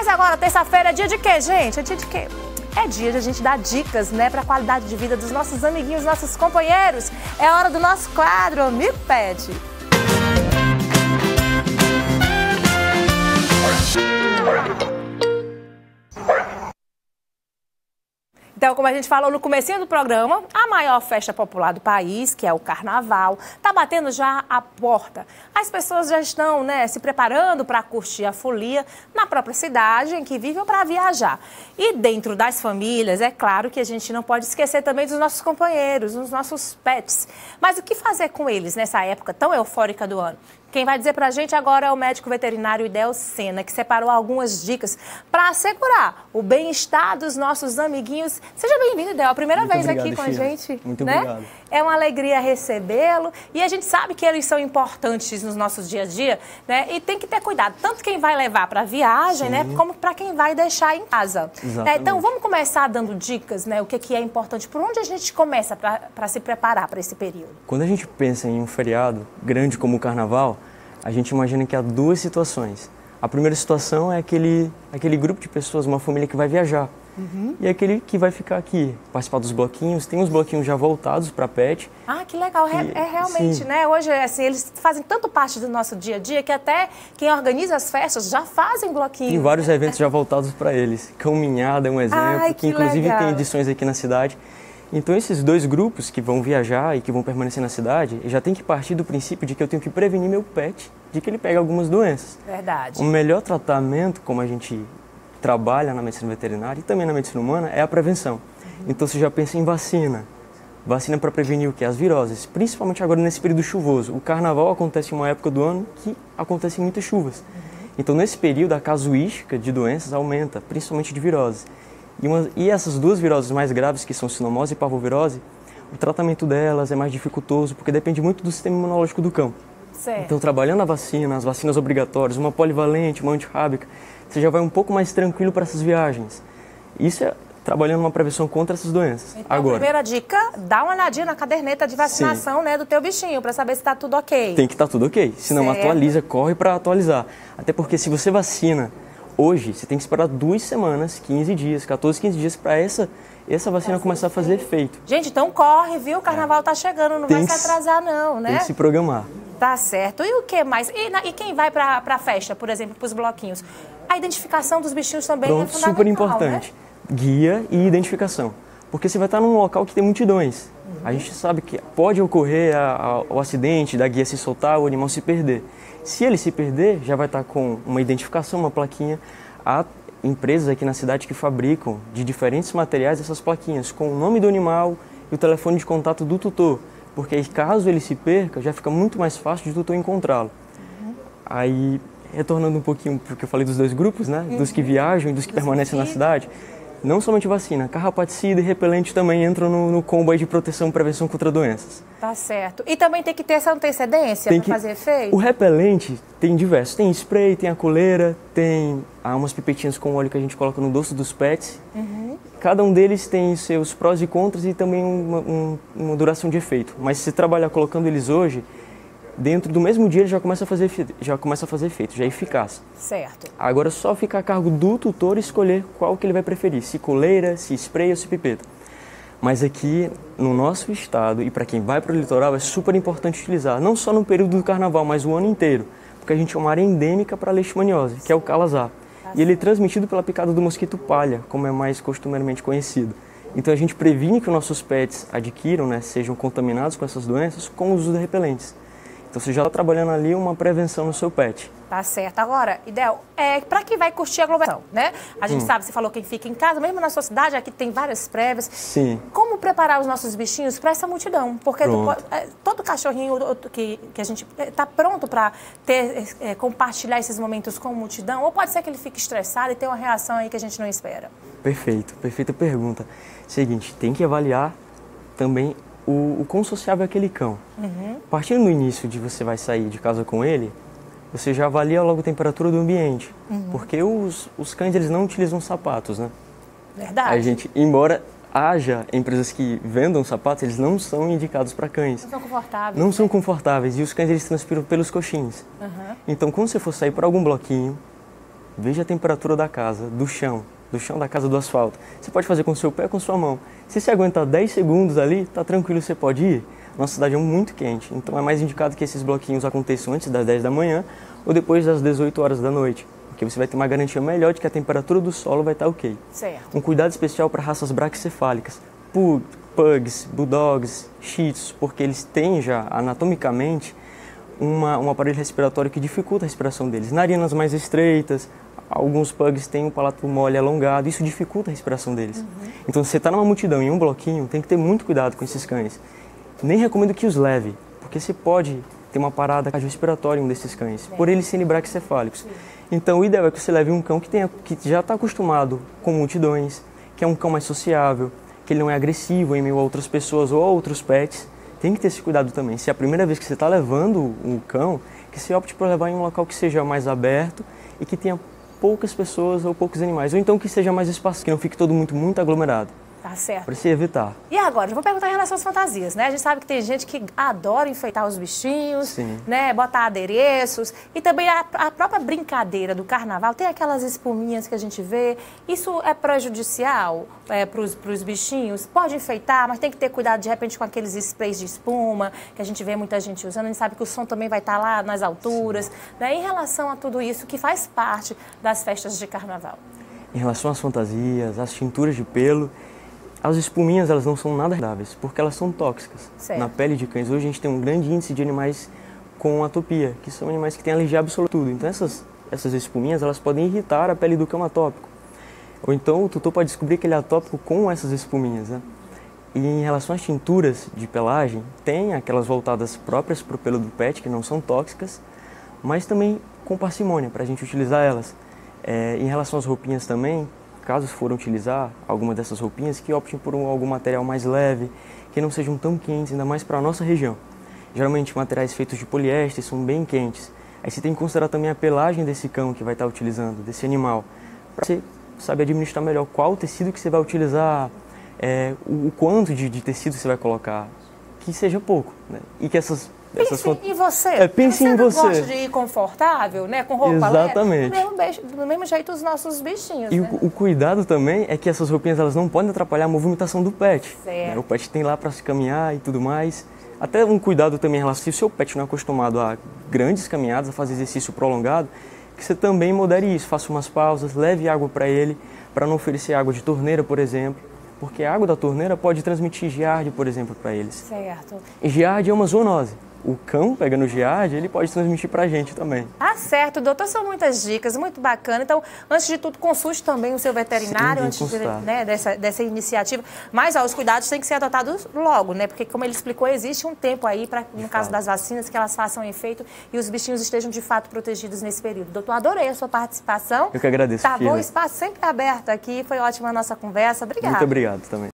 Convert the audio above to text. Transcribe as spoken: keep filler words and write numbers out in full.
Mas agora, terça-feira é dia de quê, gente? É dia de quê? É dia de a gente dar dicas, né, para a qualidade de vida dos nossos amiguinhos, nossos companheiros. É hora do nosso quadro Me Pede. Então, como a gente falou no comecinho do programa, a maior festa popular do país, que é o Carnaval, está batendo já a porta. As pessoas já estão, né, se preparando para curtir a folia na própria cidade em que vivem ou para viajar. E dentro das famílias, é claro que a gente não pode esquecer também dos nossos companheiros, dos nossos pets. Mas o que fazer com eles nessa época tão eufórica do ano? Quem vai dizer pra gente agora é o médico veterinário Idel Sena, que separou algumas dicas para assegurar o bem-estar dos nossos amiguinhos. Seja bem-vindo, Idel, a primeira Muito vez obrigado, aqui com Fia. a gente. Muito né? obrigado. É uma alegria recebê-lo e a gente sabe que eles são importantes nos nossos dia a dia, né? E tem que ter cuidado, tanto quem vai levar para viagem, Sim. né? Como para quem vai deixar em casa. Exatamente. Então, vamos começar dando dicas, né? O que, que é importante, por onde a gente começa para se preparar para esse período? Quando a gente pensa em um feriado grande como o Carnaval, a gente imagina que há duas situações. A primeira situação é aquele, aquele grupo de pessoas, uma família que vai viajar. Uhum. E aquele que vai ficar aqui, participar dos bloquinhos. Tem uns bloquinhos já voltados para pet. Ah, que legal. Que, é realmente, sim. né? Hoje, assim, eles fazem tanto parte do nosso dia a dia que até quem organiza as festas já fazem bloquinhos. Tem vários eventos já voltados para eles. Caminhada é um exemplo, Ai, que, que inclusive legal. Tem edições aqui na cidade. Então, esses dois grupos que vão viajar e que vão permanecer na cidade, já tem que partir do princípio de que eu tenho que prevenir meu pet de que ele pegue algumas doenças. Verdade. O melhor tratamento, como a gente trabalha na medicina veterinária e também na medicina humana, é a prevenção. Uhum. Então, você já pensa em vacina. Vacina para prevenir o quê? As viroses, principalmente agora nesse período chuvoso. O Carnaval acontece em uma época do ano que acontecem muitas chuvas. Uhum. Então, nesse período, a casuística de doenças aumenta, principalmente de viroses. E, uma, e essas duas viroses mais graves, que são sinomose e parvovirose, o tratamento delas é mais dificultoso, porque depende muito do sistema imunológico do cão. Certo. Então, trabalhando a vacina, as vacinas obrigatórias, uma polivalente, uma antirrábica, você já vai um pouco mais tranquilo para essas viagens. Isso é trabalhando uma prevenção contra essas doenças. Então, Agora, a primeira dica, dá uma olhadinha na caderneta de vacinação, né, do teu bichinho, para saber se está tudo ok. Tem que estar tudo ok, se não atualiza, corre para atualizar. Até porque se você vacina hoje, você tem que esperar duas semanas, quinze dias, quatorze, quinze dias para essa, essa vacina começar a fazer efeito. Gente, então corre, viu? O Carnaval tá chegando, não Tem vai se atrasar não, né? Tem que se programar. Tá certo. E o que mais? E, na, e quem vai para a festa, por exemplo, para os bloquinhos? A identificação dos bichinhos também Pronto, é fundamental, super importante. Né? Guia e identificação. Porque você vai estar num local que tem multidões. Uhum. A gente sabe que pode ocorrer a, a, o acidente da guia se soltar, o animal se perder. Se ele se perder, já vai estar com uma identificação, uma plaquinha. Há empresas aqui na cidade que fabricam de diferentes materiais essas plaquinhas com o nome do animal e o telefone de contato do tutor. Porque caso ele se perca, já fica muito mais fácil de o tutor encontrá-lo. Uhum. Aí, retornando um pouquinho para o que eu falei dos dois grupos, né? Uhum. Dos que viajam e dos que dos permanecem que... na cidade, não somente vacina, carrapaticida e repelente também entram no, no combo aí de proteção e prevenção contra doenças. Tá certo. E também tem que ter essa antecedência para que... fazer efeito? O repelente tem diversos. Tem spray, tem a coleira, tem ah, umas pipetinhas com óleo que a gente coloca no dorso dos pets. Uhum. Cada um deles tem seus prós e contras e também uma, um, uma duração de efeito. Mas se você trabalhar colocando eles hoje, dentro do mesmo dia ele já começa a fazer, já começa a fazer efeito, já é eficaz. Certo. Agora só fica a cargo do tutor escolher qual que ele vai preferir, se coleira, se spray ou se pipeta. Mas aqui no nosso estado e para quem vai para o litoral é super importante utilizar, não só no período do Carnaval, mas o ano inteiro, porque a gente é uma área endêmica para a leishmaniose, que é o calazar. E ele é transmitido pela picada do mosquito palha, como é mais costumeiramente conhecido. Então a gente previne que os nossos pets adquiram, né, sejam contaminados com essas doenças com o uso de repelentes. Então você já está trabalhando ali uma prevenção no seu pet. Tá certo. Agora, Idel, é, para quem vai curtir a aglomeração, né? A gente hum. sabe, você falou quem fica em casa, mesmo na sua cidade, aqui tem várias prévias. Sim. Como preparar os nossos bichinhos para essa multidão? Porque tu, é, todo cachorrinho que, que a gente está pronto para ter, é, compartilhar esses momentos com a multidão, ou pode ser que ele fique estressado e tenha uma reação aí que a gente não espera? Perfeito, perfeita pergunta. Seguinte, tem que avaliar também o, o quão sociável é aquele cão. Uhum. Partindo do início de você vai sair de casa com ele, você já avalia logo a temperatura do ambiente. Uhum. Porque os, os cães eles não utilizam sapatos, né? Verdade. A gente, embora haja empresas que vendam sapatos, eles não são indicados para cães. Não são confortáveis. Não né? são confortáveis e os cães eles transpiram pelos coxins. Uhum. Então, quando você for sair para algum bloquinho, veja a temperatura da casa, do chão, do chão da casa, do asfalto. Você pode fazer com o seu pé, com sua mão. Se você aguentar dez segundos ali, tá tranquilo, você pode ir. Nossa cidade é muito quente, então é mais indicado que esses bloquinhos aconteçam antes das dez da manhã ou depois das dezoito horas da noite, porque você vai ter uma garantia melhor de que a temperatura do solo vai estar ok. Certo. Um cuidado especial para raças braquicefálicas, pug, pugs, bulldogs, shih tzus, porque eles têm já anatomicamente uma, um aparelho respiratório que dificulta a respiração deles. Narinas mais estreitas, alguns pugs têm um palato mole alongado, isso dificulta a respiração deles. Uhum. Então, se você está numa multidão em um bloquinho, tem que ter muito cuidado com esses cães. Nem recomendo que os leve, porque você pode ter uma parada cardiorrespiratória em um desses cães, é. por eles serem braquicefálicos. Sim. Então, o ideal é que você leve um cão que, tenha, que já está acostumado com multidões, que é um cão mais sociável, que ele não é agressivo em meio a outras pessoas ou a outros pets. Tem que ter esse cuidado também. Se é a primeira vez que você está levando um cão, que você opte por levar em um local que seja mais aberto e que tenha poucas pessoas ou poucos animais, ou então que seja mais espaço, que não fique todo muito, muito aglomerado. Tá certo. Para se evitar. E agora, eu vou perguntar em relação às fantasias, né? A gente sabe que tem gente que adora enfeitar os bichinhos, Sim. né? Botar adereços. E também a, a própria brincadeira do carnaval, tem aquelas espuminhas que a gente vê. Isso é prejudicial é, para os bichinhos? Pode enfeitar, mas tem que ter cuidado, de repente, com aqueles sprays de espuma, que a gente vê muita gente usando. A gente sabe que o som também vai estar lá nas alturas. Né? Em relação a tudo isso que faz parte das festas de carnaval. Em relação às fantasias, às tinturas de pelo, as espuminhas, elas não são nada agradáveis, porque elas são tóxicas. Certo. Na pele de cães, hoje a gente tem um grande índice de animais com atopia, que são animais que têm alergia absoluta. Tudo. Então essas, essas espuminhas, elas podem irritar a pele do cão atópico. Ou então o tutor pode descobrir que ele é atópico com essas espuminhas. Né? E em relação às tinturas de pelagem, tem aquelas voltadas próprias para o pelo do pet, que não são tóxicas, mas também com parcimônia, para a gente utilizar elas. É, em relação às roupinhas também, caso forem utilizar alguma dessas roupinhas, que optem por um, algum material mais leve, que não sejam tão quentes, ainda mais para a nossa região. Geralmente materiais feitos de poliéster são bem quentes. Aí você tem que considerar também a pelagem desse cão que vai estar utilizando, desse animal, para você saber administrar melhor qual tecido que você vai utilizar, é, o, o quanto de, de tecido você vai colocar, que seja pouco, né? E que essas Pense Essas... em você. É, pense você em você. Você gosta de ir confortável, né? Com roupa Exatamente. leve. Do mesmo, do mesmo jeito os nossos bichinhos, E né? o, o cuidado também é que essas roupinhas elas não podem atrapalhar a movimentação do pet. Certo. Né? O pet tem lá para se caminhar e tudo mais. Até um cuidado também em relação, se o seu pet não é acostumado a grandes caminhadas, a fazer exercício prolongado, que você também modere isso. Faça umas pausas, leve água para ele, para não oferecer água de torneira, por exemplo. Porque a água da torneira pode transmitir giardia, por exemplo, para eles. Certo. E giardia é uma zoonose. O cão pegando giardia, ele pode transmitir para a gente também. Ah, certo, doutor, são muitas dicas, muito bacana. Então, antes de tudo, consulte também o seu veterinário, Sim, antes de, né, dessa, dessa iniciativa. Mas ó, os cuidados têm que ser adotados logo, né? Porque, como ele explicou, existe um tempo aí, pra, no caso das vacinas, que elas façam efeito e os bichinhos estejam, de fato, protegidos nesse período. Doutor, adorei a sua participação. Eu que agradeço, Tá filha. bom, o espaço sempre aberto aqui, foi ótima a nossa conversa. Obrigada. Muito obrigado também.